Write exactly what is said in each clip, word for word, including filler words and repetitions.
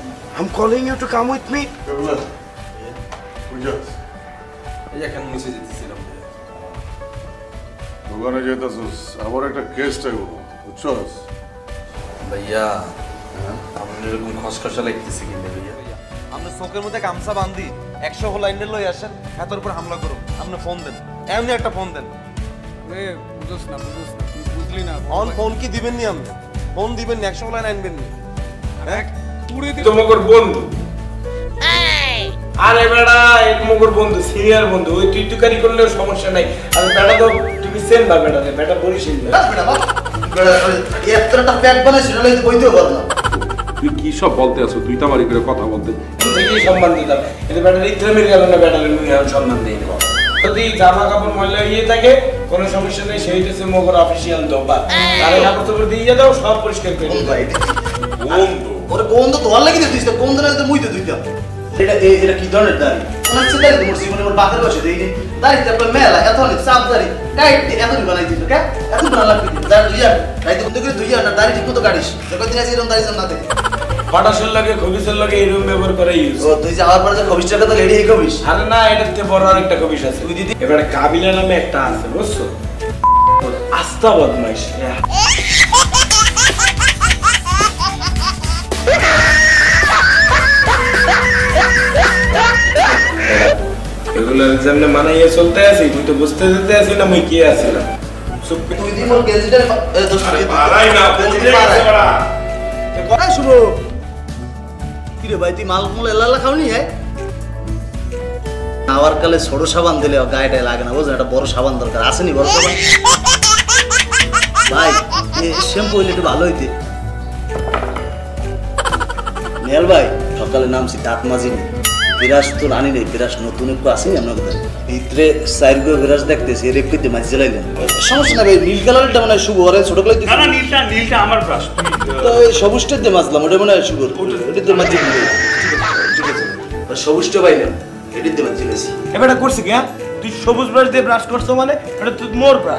I'm calling you to come with me. দোকানে যেতেছিস আমার একটা কেস চাইব বুঝছস ভাইয়া আপনি এরকম খসখসা লাগতেছে কিন্তু ভাইয়া আপনি চোখের মধ্যে গামছা বান্ধি একশো লাইনের লই আসেন হাতের উপর হামলা করুন আপনি ফোন দেন এমনি একটা ফোন দেন বুঝছ না বুঝছ না বুঝলি না অন ফোন কি দিবেন নি আপনি ফোন দিবেন নি একশো লাইন আনবেন নি তুড়ে দি তোমার বন্ধু আরে বেড়া এক মগর বন্ধু সিনিয়র বন্ধু ওই তুই তুকারি করলেও সমস্যা নাই আর বেটা তো তুমি সেম বা বেটা রে বেটা বরিশিল না বেটা বাপ বেটা এতটা প্যাক বানাইছিস না লইতে বইতেও পারো না তুই কি সব বলতে আছো তুই তামারি করে কথা বলতে তুই সম্মান দিতাম এটা বেটা ইত্রামের গেল না বেটারে মুই আর সম্মান দেই না যদি জামা কাপড় ময়লা ইয়ে থাকে কোনো সমস্যা নেই সেই হচ্ছে মগর অফিশিয়াল দোবা আরে কাপড় তোর দিয়ে দাও সব পরিষ্কার করে দিই ভাই বন্ধু ওরে বন্ধু তো লাগি দিছিস তো বন্ধু না তো মুইতে দুইটা এটা এটা কি ধরনের দাড়ি অনেক সে দাড়ি মোর জীবনে মোর বাপের বসে দেই নি দাড়ি তো আপনার মেলা এত অনেক সাপ দাড়ি টাইট এত বানাই দিছ কে এত বানা লাগবে দাড়ি দুইয়া তাই তো বন্ধু করে দুইয়া না দাড়ি ঠিক মতো কাটিস কতদিন আছে এরকম দাড়ি না দেখে ফাটাসের লাগে খবিসের লাগে এরকম ব্যবহার করে ইউজ ও তুই যাওয়ার পরে যে খবিস টাকা তো লেডি এই খবিস আরে না এটার থেকে বড় আরেকটা খবিস আছে তুই দিদি এবারে কাবিলা নামে একটা আছে বুঝছো আস্তা বদমাইশ এগুলোর এক্সামে মানাইয়ে চলতে আছি তুই তো বুঝতে দিতে আসি না মুই কি আছিলাম তুই দি মোর গেজিটার দোষ পারাই না বুঝতে গেছে বড়া কই শুভ কি রে ভাই তুই মাল মুল এলালা খাওনি হ্যাঁ আওয়ার কালে ছোট সাবান দিলে গায়েটায় লাগে না বুঝছেন একটা বড় সাবান দরকার আসেনি বড় সাবান ভাই এই শ্যাম্পু হইলে একটু ভালো হইতে নেল ভাই সকালে নামছি দাঁত মাজিনি বিরাজ তো রানি নেই বিরাজ নতুন একটু আসেনি আপনার কথা ভিতরে সাইড করে বিরাজ দেখতেছি এর একটু মাঝে চালাইলেন সমস্যা না ভাই নীল কালারটা মানে শুভ ওরে ছোট কালে না না নীলটা নীলটা আমার ব্রাশ তো এই সবুজটা দিয়ে মাজলাম ওটা মনে হয় শুভ ওটা দিয়ে মাঝে ঠিক আছে সবুজটা ভাই না এটা দিয়ে মাঝে গেছি এবারে করছিস কি হ্যাঁ তুই সবুজ ব্রাশ দিয়ে ব্রাশ করছো মানে এটা তুই মোর ব্রাশ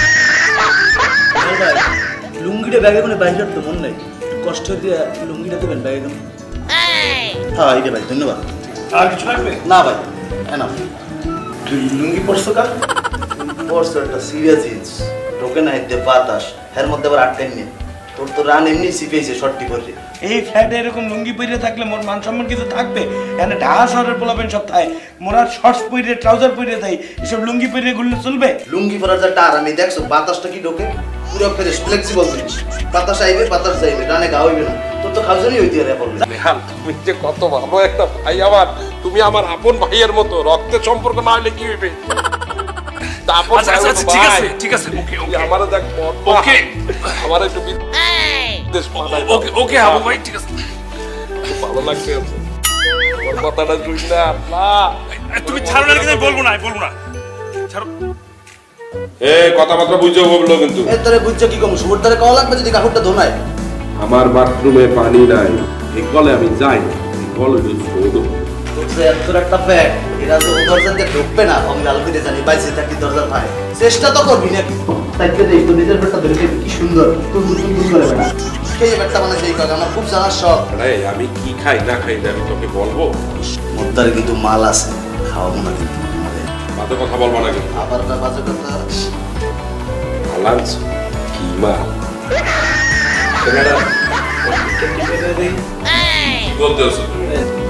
ভাই লুঙ্গিটা ব্যাগে কোনো বাইরে তো মন নাই কষ্ট দিয়ে লুঙ্গিটা দেবেন ব্যাগে কোন হ্যাঁ এইটা ভাই ধন্যবাদ আর কিছু লাগবে না ভাই এনাফ তুই লুঙ্গি পরছো কা পরছো একটা সিরিয়াস জিন্স ঢোকে না এতে বাতাস এর মধ্যে আবার আটকাই নেই তোর তো রান এমনি সিপেছে শর্টটি করে এই ফ্যাটে এরকম লুঙ্গি পরে থাকলে মোর মান সম্মান কিছু থাকবে এখানে ঢাকা শহরের পোলাপেন সব থাকে মোরা শর্টস পরে ট্রাউজার পরে থাই এসব লুঙ্গি পরে ঘুরলে চলবে লুঙ্গি পরার যা টার আমি দেখছো বাতাসটা কি ঢোকে পুরো ফ্রেশ ফ্লেক্সিবল জিনিস বাতাস আইবে বাতাস যাইবে রানে গা হইবে না তোর তো খাওয়ানি হইতে আরে বলবে নেহাল তুমি যে কত ভালো একটা ভাই আমার তুমি আমার আপন ভাইয়ের মতো রক্তের সম্পর্ক না হলে কি হইবে তারপর ঠিক আছে ঠিক আছে ওকে ওকে আমারে দেখ ওকে আমার একটু বিদেশ পাঠাই ওকে ওকে আবু ভাই ঠিক আছে ভালো লাগছে ওর কথাটা শুই না আল্লাহ তুমি ছাড়ো না কিন্তু বলবো না বলবো না ছাড়ো এ কথাবার্তা বুঝছো বললো কিন্তু এ তোরে বুঝছো কি কম সুর ধরে কল লাগবে যদি কাকুরটা ধোনায় আমার বাথরুমে পানি নাই এই কলে আমি যাই এই কল হইল ছোট তোর এত একটা প্যাক এরা তো দরজা দিয়ে ঢুকবে না আমি লাল করে জানি বাইশে থাকি দরজা পায় চেষ্টা তো করবি নাকি তাই কে দেই তো নিজের পেটটা ধরে কি সুন্দর তুই তুই তুই করে বেটা এই পেটটা মানে সেই কথা আমার খুব জানার শখ আরে আমি কি খাই না খাই আমি তোকে বলবো মোদ্দারে কিন্তু মাল আছে খাওয়াবো না কিন্তু বাজে কথা বলবো না কিন্তু আবার না বাজে কথা আলাঞ্চ কি মা বলতে আছো তুমি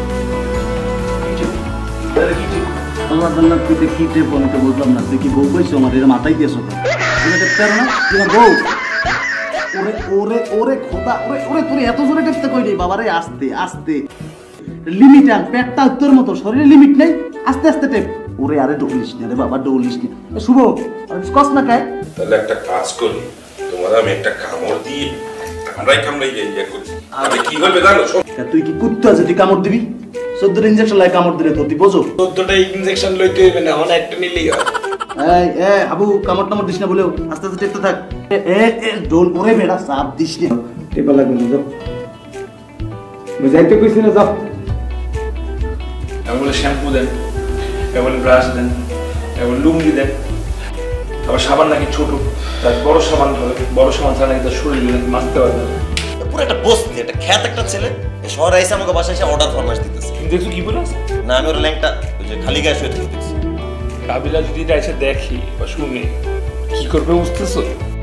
আল্লাহ আল্লাহ তুই কি টেপ আমি তো বুঝলাম না তুই কি বউ কইছো আমার এর মাথায় দিয়েছো তো তুমি দেখতে পারো না তোমার বউ ওরে ওরে ওরে খোদা ওরে ওরে তুই এত জোরে টেপতে কই নি বাবারে আস্তে আস্তে লিমিট আন পেটটা তোর মতো শরীরে লিমিট নাই আস্তে আস্তে টেপ ওরে আরে ডলিস না রে বাবা ডলিস না শুভ কস না কায় তাহলে একটা কাজ করি তোমার আমি একটা কামড় দিয়ে আমরাই কামড়াই যাই ইয়া করি আরে কি হবে জানো তুই কি কুত্তা যদি কামড় দিবি চোদ্দটা ইনজেকশন লাই কামড় দিলে তো তুই বোঝো চোদ্দটা ইনজেকশন লইতে হইবে না অনেক একটা নিলেই হয় এই এ আবু কামড় টামড় দিস না বলেও আস্তে আস্তে টেপতে থাক এ এ ডোল ওরে বেড়া সাপ দিস না টেপা লাগবে না যাও বুঝাইতে কইছি না যাও এমন শ্যাম্পু দেন এমন ব্রাশ দেন এমন লুঙ্গি দেন আবার সাবান নাকি ছোট তার বড় সাবান হবে বড় সাবান ছাড়া নাকি তার শরীরে মাখতে পারবে পুরো একটা বস্তি, একটা খ্যাত একটা ছেলে এই শহরে এসে আমাকে বাসায় এসে অর্ডার ফরমাস দিতেছে। দেখছো কি বলে আছে? না আমি ওর ল্যাংটা ওই যে খালি গায়ে শুয়ে থেকে দেখছি। কাবিলা যদি এটা এসে দেখি বা শুনে কি করবে বুঝতেছো?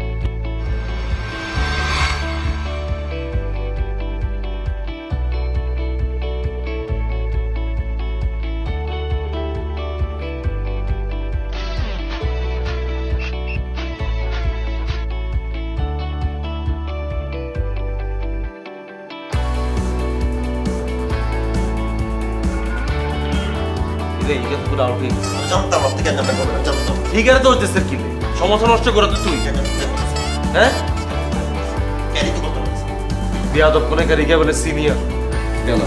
জানতাম আপনি কেন জানতে করবেন, জানতাম। ঠিক আছে তোর দেশের কি সমস্যা নষ্ট করে তুই তুই হ্যাঁ বিয়াদব কোনে কারিকে বলে সিনিয়র গেল।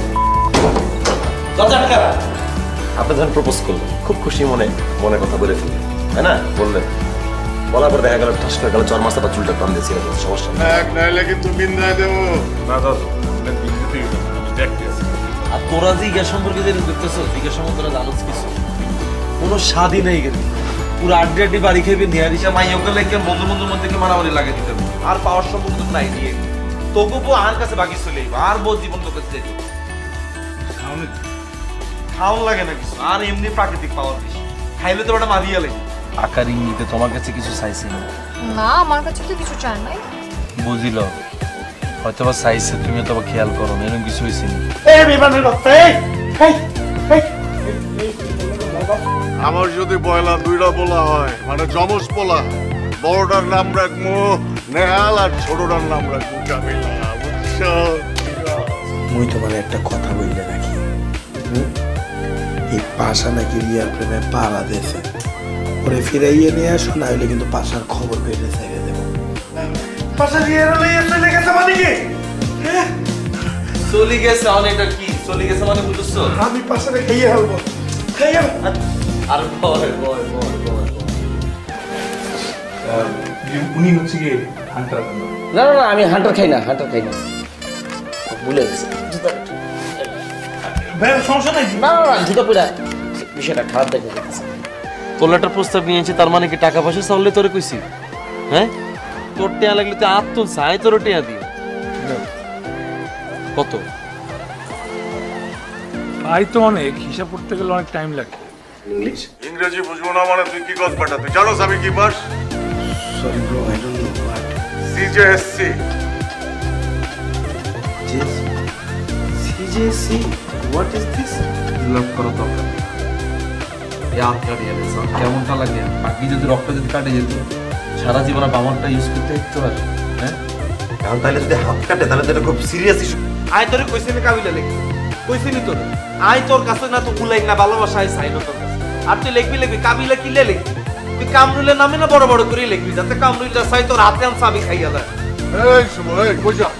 আপনি যখন প্রপোজ করলেন খুব খুশি মনে মনে কথা বলে ফেললেন, তাই না? বললেন, বলার পর দেখা গেল ঠাস করে গেল চর মাছটা চুলটা টান দিয়েছিল, সমস্যা নেই। এক নাইলে কিন্তু বিন্দায় দেবো না দাদু বিন্দুতেই আমি দেখতে আছি। আর তোরা জিজ্ঞাস সম্পর্কে যেটা দেখতেছো জিজ্ঞাস সম্পর্কে তোরা জানোস কিছু কোনো স্বাদই নেই গেলি পুরো আড্ডি আড্ডি বাড়ি খেয়ে নিয়ে দিশা মাই ওকে লেগে বন্ধু বন্ধুর মধ্যে মারামারি লাগে দিতে হবে আর পাওয়ার সম্পর্ক তো নাই দিয়ে তোকে বউ আর কাছে বাকি চলে আর বউ জীবন তোকে যেত খাওয়ান লাগে না কিছু আর এমনি প্রাকৃতিক পাওয়ার বেশি খাইলে তো ওটা মারিয়া লাগে আকার ইঙ্গিতে তোমার কাছে কিছু চাইছি না না আমার কাছে তো কিছু চাই নাই বুঝিল হয়তো বা চাইছে তুমি তো খেয়াল করো না এরকম কিছু হয়েছে আমার যদি বয়লা দুইটা বলা হয় মানে যমজ পোলা, বড়টার নাম রাখবো নেহাল আর ছোটটার নাম রাখবো কামিলা, বুঝছো? মুই তোমার একটা কথা বললে নাকি এই পাশা নাকি রিয়ার প্রেমে পাড়া দিয়েছে, ওরে ফিরাইয়ে নিয়ে আসো, না হলে কিন্তু পাশার খবর পেলে ছেড়ে দেবো। পাশা রিয়ার লইয়া চলে গেছে মানে কি? চলে গেছে অনেকটা কি চলে গেছে মানে বুঝছো আমি পাশারে খাইয়ে হালবো খাইয়ে আর বয় বয় বয় বয় উনি হচ্ছে কি হান্টার? না না না আমি হান্টার খাই না, হান্টার খাই না, ভুলে গেছি। সমস্যা নাই। না না না জুতো পুরা বিষয়টা খারাপ দেখে গেছে। তোলাটার প্রস্তাব নিয়েছে তার মানে কি টাকা পয়সা চাইলে তোরে কইছি হ্যাঁ তোর টেয়া লাগলে তুই আত তুল চাই তোর টেয়া দিও কত আই তো অনেক হিসাব করতে গেলে অনেক টাইম লাগে। ইংলিশ ইংরেজি বুঝবো না মানে তুই কি কস বেটা? তুই জানোস আমি কি পাস? Sorry bro I don't know what CJSC. CJC what is this? লাভ করো তো এই আটটা দিয়ে কেমনটা লাগে বাকি যদি রক্ত যদি কাটে যেত সারা জীবন বামনটা ইউজ করতে হতো আর হ্যাঁ কারণ তাহলে যদি হাত কাটে তাহলে তো এটা খুব সিরিয়াস ইস্যু। আয় তোরে কইছি না কাবিলা লেখি কইছি নি তোরে আয় তোর কাছে না তো উলাই না ভালোবাসা আয় চাই না তোর কাছে আর তুই লিখবি লিখবি কাবিলা কিলে লিখবি তুই কামরুলের নামে না বড় বড় করে লিখবি যাতে কামরুলটা চাই তোর হাতে আন চাবি খাইয়া দেয়। এই শুনো এই কইছা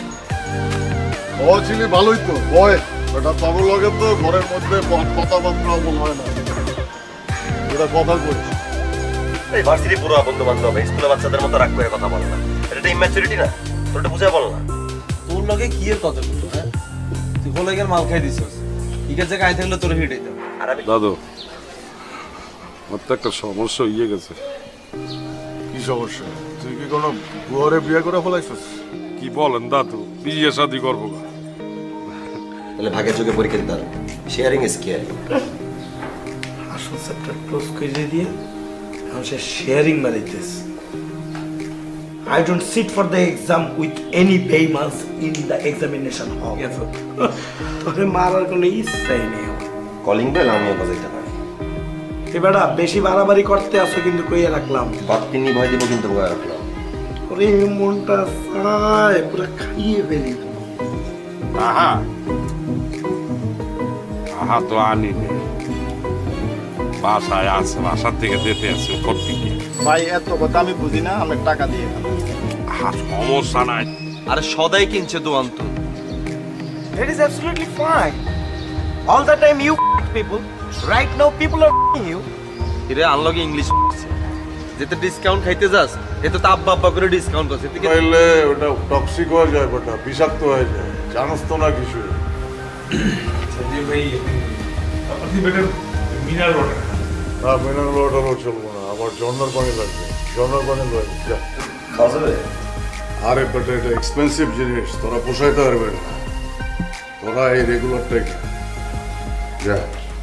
ও ছিলি ভালোই তো বয় বেটা, তখন লগে তো ঘরের মধ্যে কথাবার্তা বল হয় না, এটা কথা কই এই ভার্সিটি পুরো বন্ধু বান্ধব স্কুলের বাচ্চাদের মতো রাগ করে কথা বলে না, এটা ইম্যাচুরিটি না? তোর এটা বুঝে বল না। তোর লগে কি এর কথা বলতো হ্যাঁ তুই বলে গেল মাল খাই দিছস ঠিক আছে আয় থাকলে তোর হিট হইতো আর আমি দাদু আমার তো একটা সমস্যা হয়ে গেছে। কি সমস্যা? তুই কি কোনো বুয়ারে বিয়ে করে ফেলাইছিস? কি বলেন দাদু, বিয়ে শাদি করবো না। তাহলে ভাগের যুগে পরীক্ষা দিতে হবে, শেয়ারিং ইজ কেয়ারিং। আসল চ্যাপ্টার ক্লোজ করে দিয়ে এখন সে শেয়ারিং মারিতেছে। I don't sit for the exam with any payments in the examination hall. Yes, sir. তোরে মারার কোনো ইচ্ছাই নেই। কলিং বেল আমিও বাজাইতে পারি। এবারে বেশি বাড়াবাড়ি করতে আসো কিন্তু কইয়া রাখলাম। বাপ্পিনি ভয় দিব কিন্তু ভয় রাখলাম। ওরে মনটা চায় পুরো খাইয়ে ফেলি। আহা আহা তো আনি বাসায় আছে, বাসার থেকে যেতে আছে উপর দিকে। ভাই এত কথা আমি বুঝি না, আমি টাকা দিয়ে সমস্যা নাই। আরে সদাই কিনছে দোয়ান তো। That is absolutely fine. All the time you people. Right now people are you. এরে আনলগে ইংলিশ যেতে ডিসকাউন্ট খাইতে যাস এতে তো আব্বা আব্বা করে ডিসকাউন্ট করছে ঠিক আছে তাইলে ওটা টক্সিক হয়ে যায়, ওটা বিষাক্ত হয়ে যায়, জানোস তো না কিছু। যে ভাই আপনি বেটার মিনারেল ওয়াটার না, মিনারেল ওয়াটারও চলবো না, আমার ঝর্ণার পানি লাগবে, ঝর্ণার পানি লাগবে। যা খাওয়া যাবে? আরে বেটা এটা এক্সপেন্সিভ জিনিস তোরা পোষাইতে পারবে না তোরা এই রেগুলারটাই যা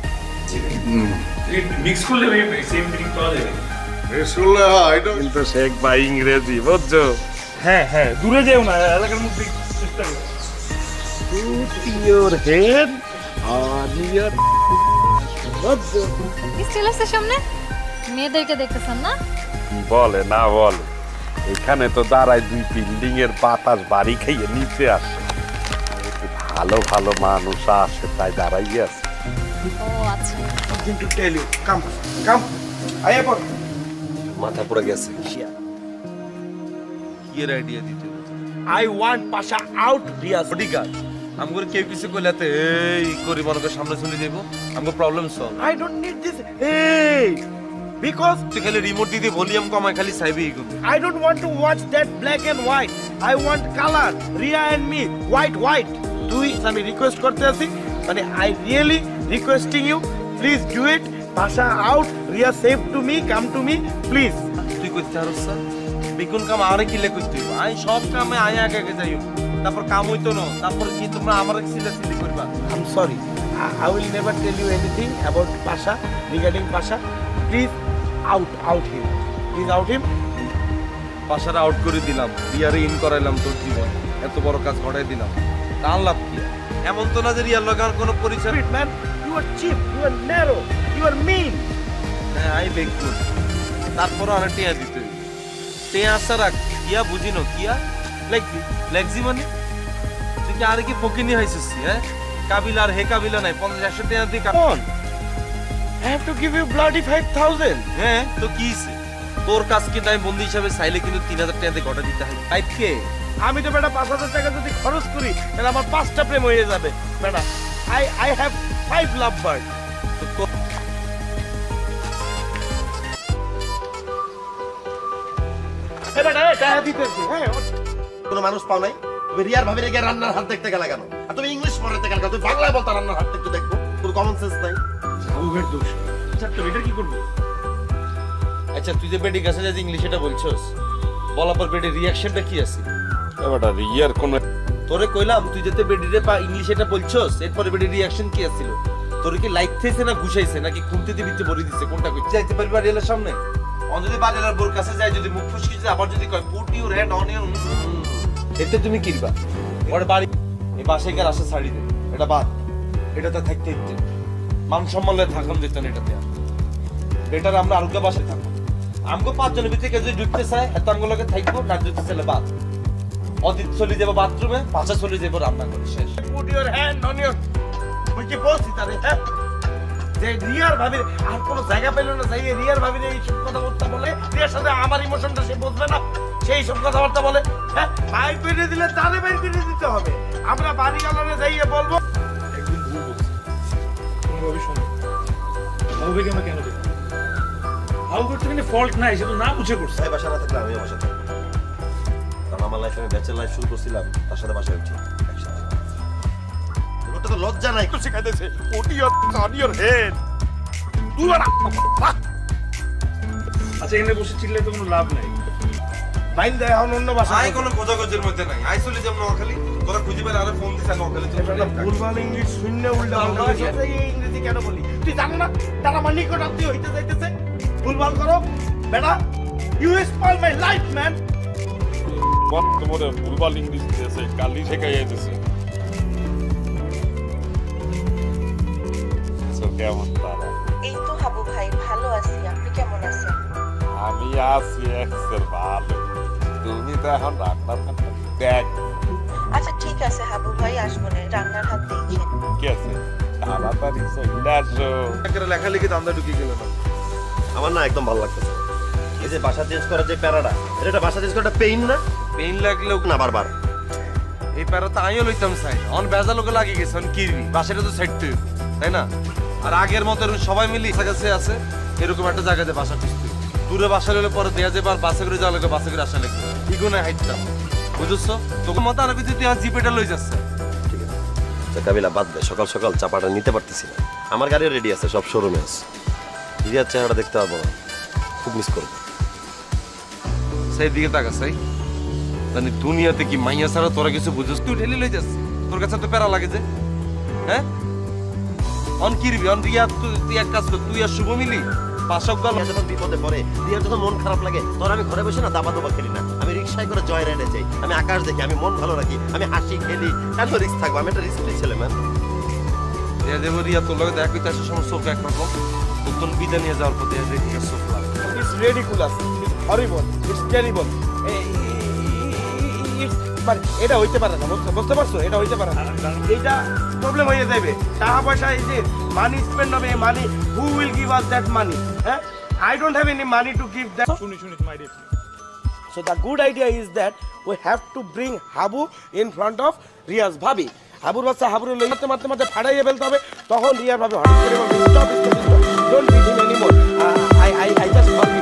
মিক্স করলে সেম ড্রিঙ্ক পাওয়া যাবে স্কুলে হ্যাঁ এটা কিন্তু শেখ ভাই ইংরেজি বুঝছো? হ্যাঁ হ্যাঁ দূরে যেও না এলাকার মধ্যে চেষ্টা করো ইওর হেড আর ইওর স্টেলাসের সামনে মেয়েদেরকে দেখতেছেন না? বলে না বলে এখানে তো দাঁড়ায় দুই বিল্ডিং এর বাতাস বাড়ি খাইয়ে নিচে আসে ভালো ভালো মানুষ আসে তাই দাঁড়াই আছে ও আচ্ছা কিন্তু টেল ইউ কাম কাম আয়া পর মাথা পড়ে গেছে কি এর আইডিয়া দিতে I want Pasha out Riaz bodyguard আমগো কেউ কিছু কইলাতে এই করি মনকে সামনে চলে যাইবো আমগো problem solve I don't need this এই বিকজ তুই খালি রিমোট দিতে ভলিউম কমায় খালি চাইবি এগুলো I don't want to watch that black and white. I want color. Ria and me, white, white. তুই আমি রিকোয়েস্ট করতে আছি মানে I really requesting you, please do it. Pasha out. Ria save to me, come to me, please. তুই কইতে পারছ sir বিকুন কাম আরে কি লে কইতে হইব আই সব কামে আই আগে আগে যাইও তারপর কাম হইতো না তারপর কি তোমরা আমার সিধা সিধি করবা I'm sorry. I, I will never tell you anything about Pasha regarding Pasha. Please out, out him. Please out him. পাশারা আউট করে দিলাম রিয়ারে ইন করাইলাম তোর জীবন এত বড় কাজ ঘটাই দিলাম তার লাভ কি এমন তো না যে রিয়ার লাগার কোনো পরিচয় Wait, man. You are cheap. You are narrow. You are mean. হ্যাঁ আই বেক গুড তারপরও আরে টিয়া দিতে টিয়া সারা কিয়া বুঝিনো কিয়া লেগজি লেগজি মানে তুই কি আরে কি ফকিনি হইছিস হ্যাঁ কাবিলা আর হে কাবিলা নাই পঞ্চাশ একশো টিয়া দি কাপন I have to give you bloody five thousand. হ্যাঁ তো কি হইছে তোর কাজ কিন্তু আমি বন্ধু হিসাবে চাইলে কিন্তু তিন হাজার টাকা দিয়ে ঘটা দিতে হয় ফাইভ কে আমি তো বেটা পাঁচ হাজার টাকা যদি খরচ করি তাহলে আমার পাঁচটা প্রেম হয়ে যাবে বেটা I I have five love bird কোনো মানুষ পাও নাই তুমি রিয়ার ভাবিরে গিয়ে রান্নার হাত দেখতে গেলে কেন আর তুমি ইংলিশ পড়াতে গেলে তুমি বাংলায় বলতে রান্নার হাত একটু দেখবো তোর কমন সেন্স নাই বাবুঘের দোষ চারটা এটা কি করবো আচ্ছা তুই যে বেডি কাছে যে ইংলিশ এটা বলছস বলার পর বেডি রিঅ্যাকশনটা কি আছে এবারটা রিয়ার কোন তোরে কইলাম তুই যেতে বেডিরে পা ইংলিশ এটা বলছস এরপরে বেডি রিঅ্যাকশন কি আছিল তোর কি লাইক থেছে না গুছাইছে নাকি খুনতে দিবিতে বলি দিছে কোনটা কই যাইতে পারবি রিয়েলের সামনে অন যদি বাজারের বোর কাছে যায় যদি মুখ ফুসকি যায় আবার যদি কয় put your hand on your এতে তুমি কিরবা ওর বাড়ি এই বাসায় গেল আসে ছাড়ি দে এটা বাদ এটাতে থাকতে ইচ্ছে মান সম্মানে থাকুন দিত না এটাতে বেটার আমরা আরুগা বাসায় থাকবো আমগো পাঁচ জনের ভিতরে কেউ যদি ঢুকতে চায় এত আমগুলোকে থাকবো না যদি চলে বাদ অদিত চলে যাবো বাথরুমে পাঁচা চলে যাবো রান্না করে শেষ put your hand on your মুই কি বলছি তারে হ্যাঁ যে রিয়ার ভাবি আর কোনো জায়গা পেল না যাই রিয়ার ভাবির এই সব কথাবার্তা বলে রিয়ার সাথে আমার ইমোশনটা সে বুঝবে না সেই সব কথাবার্তা বলে হ্যাঁ বাইর করে দিলে তারে বাইর করে দিতে হবে আমরা বাড়ি গালনে যাইয়ে বলবো একদিন ভুল বলছি কোনোভাবে শোনো বাবুকে আমরা কেন দেবো বাবু করতে কিন্তু ফল্ট নাই সে তো না বুঝে করছে তাই বাসা না থাকলে আমিও বাসা থাকবো কারণ আমার লাইফে আমি ব্যাচেলর লাইফ শুরু করছিলাম তার সাথে বাসায় উঠছি একসাথে তোর তো লজ্জা নাই তো শিখাইতেছে ওটি অন ইওর হেড তুই না আচ্ছা এখানে বসে চিল্লে তো কোনো লাভ নাই বাইন দেয় এখন অন্য বাসা আই কোনো খোঁজাখোঁজির মধ্যে নাই আই চলে যাবো নোয়াখালী তোরা খুঁজে পেলে আরে ফোন দিছে নোয়াখালী ভুলভাল ইংলিশ শূন্য উল্টা পাল্টা ইংরেজি কেন বলি তুই জানো না তারা আমার নিকট আত্মীয় হইতে যাইতেছে ভুলভাল করো বেটা you spoil my life man তোমার ভুলভাল ইংলিশ দিয়েছে কালি শেখাই যাইতেছে কেমন তারা এই তো হাবু ভাই ভালো আছি আপনি কেমন আছেন আমি আছি এক্সের ভালো তুমি তো এখন রান্নার হাতটা দেখ আচ্ছা ঠিক আছে হাবু ভাই আসবো না রান্নার হাত দেখেন কি আছে তাড়াতাড়ি চলে আসো একটা লেখালেখি দান্দা ঢুকে গেল না আমার না একদম ভালো লাগতেছে এই যে বাসা চেঞ্জ করার যে প্যারাটা এটা বাসা চেঞ্জ করাটা পেইন না পেইন লাগলেও না বারবার এই প্যারা তো আমিও লইতাম চাই অন বেজা লোকে লাগিয়ে গেছে অন কিরবি বাসাটা তো সেট তাই না আর আগের মতো এরকম সবাই মিলে কাছাকাছি আছে এরকম একটা জায়গাতে বাসা খুঁজতে দূরে বাসা হলে পরে দেয়া যাবে আর বাসে করে যাওয়া লাগে বাসে করে আসা লাগে ইগুনে হাইটটা বুঝছো তোকে মতো আর কিছু তুই জিপেটা লই যাচ্ছে ঠিক আছে কাবিলা বাদ দে সকাল সকাল চাপাটা নিতে পারতেছি না আমার গাড়িও রেডি আছে সব শোরুমে আছে রিয়ার চেহারাটা দেখতে পারবো না খুব মিস করবো সেই দিকে তাকা সাই জানি দুনিয়াতে কি মাইয়া ছাড়া তোরা কিছু বুঝছিস? তুই ঢেলে লই যাস, তোর কাছে তো প্যারা লাগে যে, হ্যাঁ? অন কি রিবি, অন রিয়া তুই তুই এক কাজ কর, তুই আর শুভ মিলি পাশক দল যখন বিপদে পড়ে, রিয়ার যখন মন খারাপ লাগে, তখন আমি ঘরে বসে না দাবা দাবা খেলি না, আমি রিক্সায় করে জয় রাইডে যাই, আমি আকাশ দেখি, আমি মন ভালো রাখি, আমি হাসি খেলি। কেন রিস্ক থাকবো? আমি একটা রিস্কফ্রি ছেলে ম্যান। রিয়া দেব, রিয়া তোর লগে দেখা করতে আসার সময় চোখ একরকম, তোর বিদায় নিয়ে যাওয়ার পর দেখা দেখি চোখ লাল। It's ridiculous. It's horrible. It's terrible. মানে এটা হইতে পারে না, বুঝতে পারছো? এটা হইতে পারে না, এটা প্রবলেম হয়ে যাবে। টাকা পয়সা এই যে মানি স্পেন্ড হবে, money who will give us that money? হ্যাঁ, I don't have any money to give that. শুনি শুনি my dear. So the good idea is that we have to bring Habu in front of Riya's ভাবি। হাবুর বাচ্চা হাবুর লই মারতে মারতে মারতে ফাড়াইয়ে ফেলতে হবে, তখন রিয়ার ভাবে হঠাৎ করে বলবে stop stop stop, don't beat him anymore, I I I just